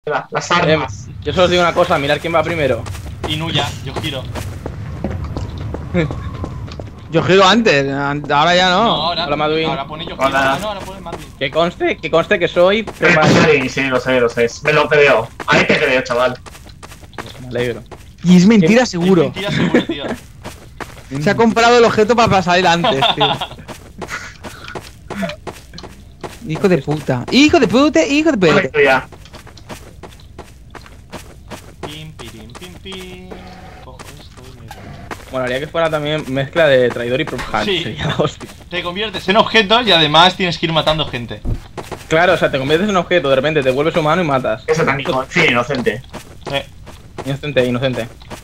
Las armas. Yo solo os digo una cosa, mirad quién va primero. Inuya, yo giro. Yo giro antes, ahora ya no. ahora, Hola, Maduin. ahora pone yo giro. Hola. No, ahora pone Maduin. Que conste que soy Sí, lo sé. Me lo creo. Ahí te creo, chaval. Me alegro. Y es mentira Es seguro. mentira seguro, tío. Se ha comprado el objeto para salir antes, tío. Hijo de puta. Hijo de puta. Correcto ya. Pim, pirim, pim, pim. Cojo esto y me voy. Molaría que fuera también mezcla de traidor y prop hunt. Sí. Sería la hostia. Te conviertes en objetos y además tienes que ir matando gente. Claro, o sea, te conviertes en objeto, de repente te vuelves humano y matas. Eso también. Sí, inocente. Inocente.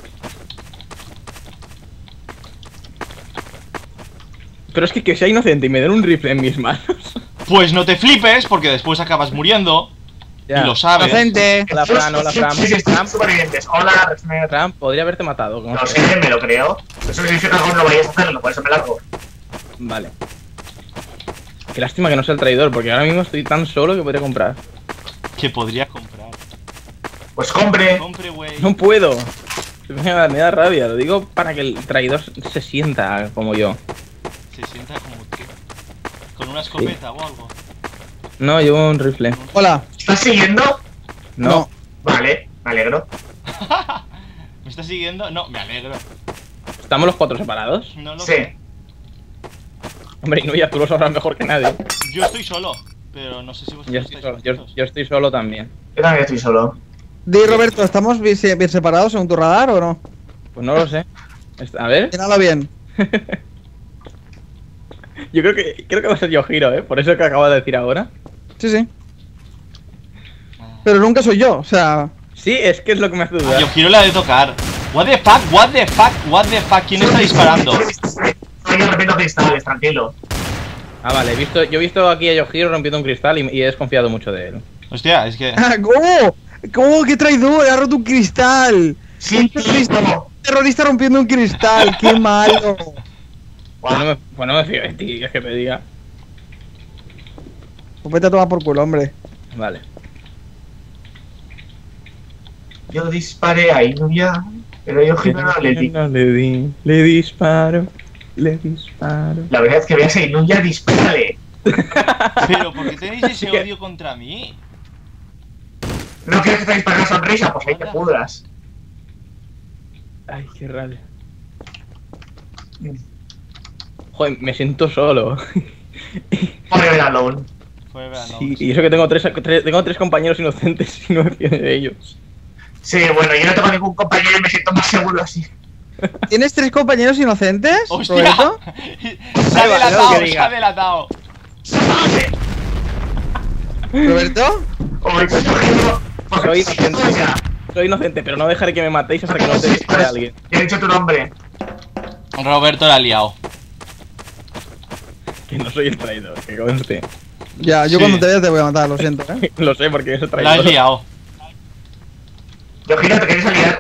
Pero es que sea inocente y me den un rifle en mis manos. Pues no te flipes porque después acabas muriendo. Ya. Y lo sabes. Inocente. Hola, Fran. Sí, supervivientes. Hola, Resmer. Fran, podría haberte matado. ¿Cómo No sé? sé, me lo creo. Eso significa que no vayas a hacerlo, por eso me largo. Vale. Qué lástima que no sea el traidor, porque ahora mismo estoy tan solo que podría comprar. Que podría comprar. Pues compre. Compre, güey. No puedo. Me da rabia, lo digo para que el traidor se sienta como yo. Se sienta como que. Con una escopeta o algo. No, llevo un rifle. Hola. ¿Estás siguiendo? No. Vale, me alegro. ¿Me estás siguiendo? No, me alegro. ¿Estamos los 4 separados? No lo Sí. sé. Hombre, Inuya, tú lo sabrás mejor que nadie. Yo estoy solo, pero no sé si vosotros Yo estoy estáis solo, yo estoy solo también. Yo también estoy solo. Di, Roberto, ¿estamos bien separados según tu radar o no? Pues no lo sé. A ver. Míralo bien. Yo creo que va a ser Yojiro, por eso que acabo de decir ahora. Sí. Pero nunca soy yo, o sea. Sí, es que es lo que me hace dudar. Yo quiero la de tocar. What the fuck, ¿quién está disparando? Estoy rompiendo cristales, tranquilo. Ah, vale, yo he visto aquí a Yojiro rompiendo un cristal y he desconfiado mucho de él. Hostia, es que. ¿Cómo? ¿Cómo? ¡Qué traidor! ¡Ha roto un cristal! Sí, Un terrorista rompiendo un cristal, qué malo. Pues no me fío de ti, es que me diga. Pues vete a tomar por culo, hombre. Vale. Yo disparé a Inuya, pero yo giro no le di. No le di, le disparo. La verdad es que veas a Inuya, dispárale. Pero, ¿por qué tenéis ese odio contra mí? ¿No quieres que te dispare una sonrisa? Pues ahí te pudras. Ay, qué rabia. Joder, me siento solo. Forever alone. Sí, y eso que tengo tres compañeros inocentes y no me fío de ellos. Sí, bueno, yo no tengo ningún compañero y me siento más seguro así. ¿Tienes 3 compañeros inocentes, ¡Hostia! Roberto? Se ha Vale, delatado, lo que se ha diga. delatado. ¿Roberto? Oye, pues yo giro. Soy inocente. Soy inocente, pero no dejaré que me matéis hasta que no te dispare a alguien. Ya he dicho tu nombre. Roberto la ha liado. Que no soy el traidor, que conste. Ya, yo Sí. cuando te vea te voy a matar, lo siento, ¿eh? Lo sé porque es el La has traidor. liado. Yo giro, ¿te quieres aliar?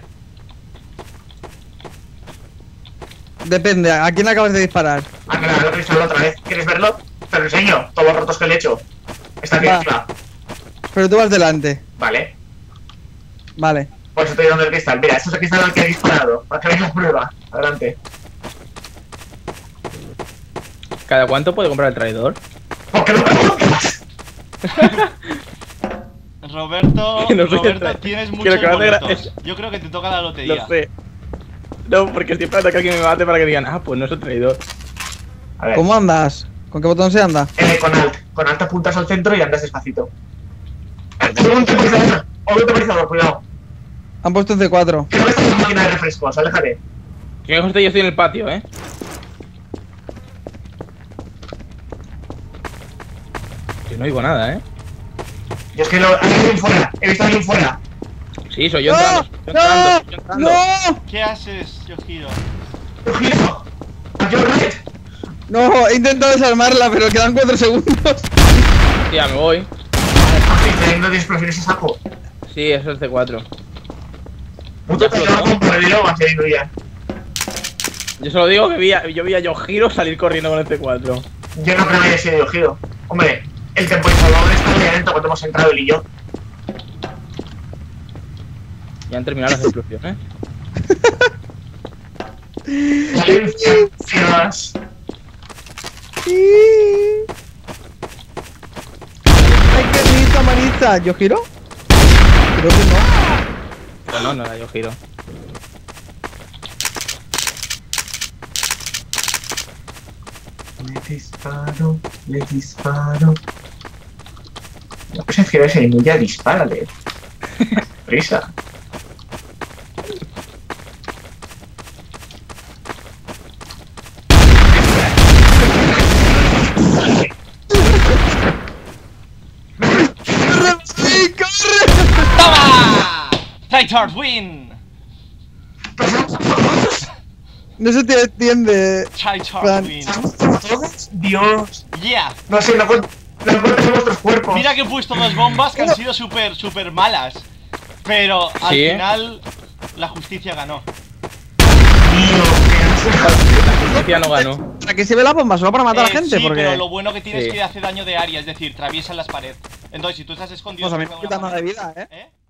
Depende, ¿a quién acabas de disparar? Ah, claro, lo he visto otra vez. ¿Quieres verlo? Te lo enseño, todos los rotos que le he hecho. Está aquí Va. arriba. Pero tú vas delante. Vale. Vale. Por eso estoy dando el cristal. Mira, esto es el cristal al que he disparado. Para que veas la prueba. Adelante. ¿Cada cuánto puede comprar el traidor? ¿Por qué no me preguntas? Roberto, Que no soy el Roberto, traidor. tienes Que muchos lo que me hace boletos. Yo creo que te toca la lotería. Lo sé. No, porque estoy esperando que alguien me mate para que digan, ah, pues no es el traidor. A ver. ¿Cómo andas? ¿Con qué botón se anda? Con Alt. Con Alt apuntas al centro y andas despacito. Un temporizador. Un temporizador, cuidado. Han puesto en C4. Que no ves la máquina de refrescos, aléjate. Que conste, yo estoy en el patio, Yo no oigo nada, Yo es que lo. Hay alguien fuera. He visto a alguien fuera. Sí, soy yo ¡No! entrando. Yo entrando. ¡No! ¿Qué haces, Yojiro? Yo giro. Yo right. No, he intentado desarmarla, pero quedan 4 segundos. Tía, me voy. Estoy teniendo 10 explosiones a saco. Sí, eso es C4. Mucho cuidado con ponerlo va a ser Inuya. Yo solo digo que yo vi a Yojiro salir corriendo con el C4. Yo no creo que haya sido yo giro. Hombre, el temporizador está muy lento cuando hemos entrado él y yo. Ya han terminado las explosiones. Licencias. ¡Ay, qué risa, manita! ¿Yo giro? Creo que no. Pero no, no era yo giro. Le disparo, le disparo. No pues es que ese enemigo ya dispárale. Prisa. ¡Sí, corre! ¡Toma! Traitors win. No se te entiende. Traitors Fran. win. ¿Todos? Dios. Yeah. No sé, no encuentro vuestros cuerpos. Mira que he puesto dos bombas que han sido súper malas. Pero al Sí. final la justicia ganó. La justicia no ganó. ¿Para qué se ve la bomba? ¿Solo para matar a la gente? Sí, Porque... pero lo bueno que tiene Sí. es que hace daño de área, es decir, atraviesan las paredes. Entonces, si tú estás escondido... Pues a mí me con una quita nada de pared- vida, ¿eh? ¿Eh?